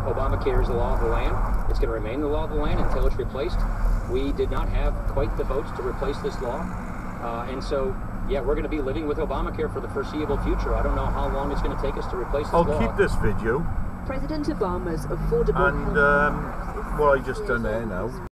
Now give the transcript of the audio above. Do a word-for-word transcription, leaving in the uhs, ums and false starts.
Obamacare is the law of the land. It's going to remain the law of the land until it's replaced. We did not have quite the votes to replace this law. Uh, and so, yeah, we're going to be living with Obamacare for the foreseeable future. I don't know how long it's going to take us to replace this I'll law. keep this video. President Obama's affordable And health um, what I just done there now.